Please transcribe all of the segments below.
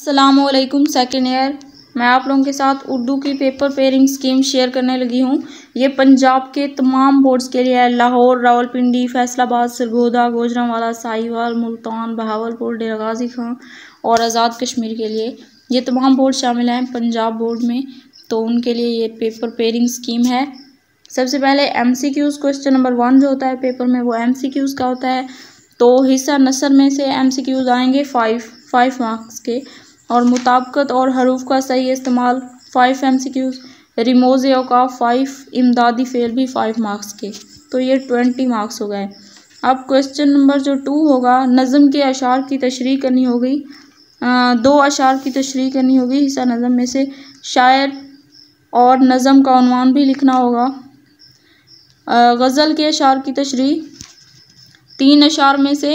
अस्सलामुअलैकुम second year. मैं आप लोगों के साथ उर्दू की पेपर पेयरिंग स्कीम शेयर करने लगी हूँ। ये पंजाब के तमाम बोर्ड्स के लिए है। लाहौर, रावलपिंडी, फैसलाबाद, सरगोदा, गुजरांवाला, साहिवाल, मुल्तान, बहावलपुर, डेरा गाजी खां और आज़ाद कश्मीर के लिए ये तमाम बोर्ड शामिल हैं पंजाब बोर्ड में। तो उनके लिए ये पेपर पेयरिंग स्कीम है। सबसे पहले MCQs क्वेश्चन नंबर 1 जो होता है पेपर में वो MCQs का होता है। तो हिस्सा नसर में से MCQs आएंगे 5 मार्क्स के और मुताबिकत और हरूफ का सही इस्तेमाल 5 MCQs, रिमोज़ औकाफ 5, इमदादी फेल भी 5 मार्क्स के। तो ये 20 मार्क्स हो गए। अब क्वेश्चन नंबर जो 2 होगा, नज़म के अशार की तशरीह करनी होगी। 2 अशार की तशरीह करनी होगी हिस्सा नज़म में से। शायर और नज़म का उन्वान भी लिखना होगा। गज़ल के अशार की तशरीह 3 अशार में से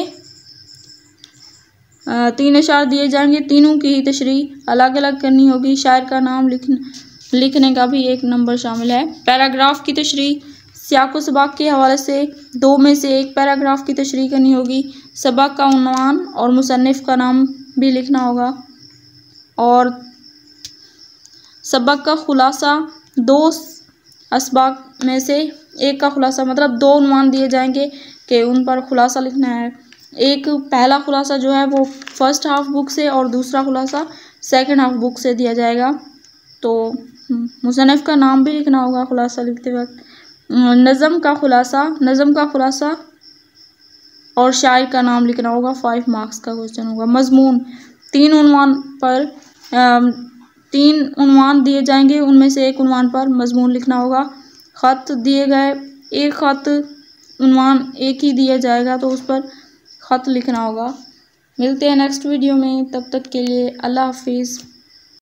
3 अशार दिए जाएंगे, तीनों की ही तशरीह अलग अलग करनी होगी। शायर का नाम लिखने का भी 1 नंबर शामिल है। पैराग्राफ की तशरीह सियाक़ व सबक के हवाले से 2 में से 1 पैराग्राफ की तशरीह करनी होगी। सबक का उन्वान और मुसन्निफ़ का नाम भी लिखना होगा। और सबक का खुलासा 2 असबाक में से 1 का खुलासा, मतलब 2 उन्वान दिए जाएंगे कि उन पर खुलासा लिखना है। एक पहला खुलासा जो है वो फर्स्ट हाफ बुक से और दूसरा खुलासा सेकंड हाफ बुक से दिया जाएगा। तो मुसन्निफ़ का नाम भी लिखना होगा खुलासा लिखते वक्त। नज़म का खुलासा और शायर का नाम लिखना होगा। 5 मार्क्स का क्वेश्चन होगा। मज़मून 3 उन्वान दिए जाएंगे, उनमें से 1 उन्वान पर मज़मून लिखना होगा। ख़त दिए गए, एक ख़त उन्वान एक ही दिया जाएगा तो उस पर ख़त लिखना होगा। मिलते हैं नेक्स्ट वीडियो में, तब तक के लिए अल्लाह हाफिज़।